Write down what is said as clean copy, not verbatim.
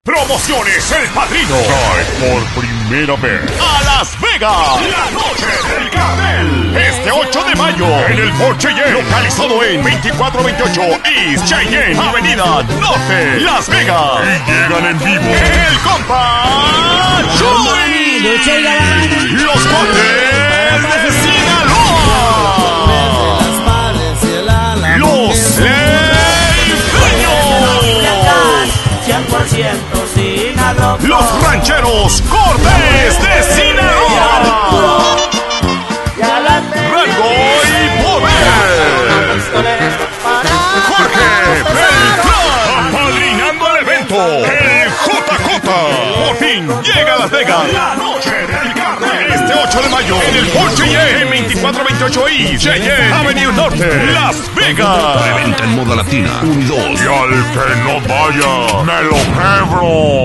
Promociones El Padrino trae por primera vez a Las Vegas la Noche del Cartel. Este 8 de mayo en el Fort Cheyenne, localizado en 2428 East Cheyenne, Avenida Norte, Las Vegas. Y llegan en vivo el compa Chuy, los Cuates de Sinaloa, los Sinaloa, los Rancheros Cortés de Sinaloa, Rango y Poder, Jorge Beltrán, apadrinando el evento, el JJ. Por fin llega a Las Vegas la Noche del Cartel, este 8 de mayo en el Fort Cheyenne, en 2428 East Cheyenne Avenue Norte, Las Vegas. Preventa en moda latina 1 y 2. Y al que no vaya, me lo quebro.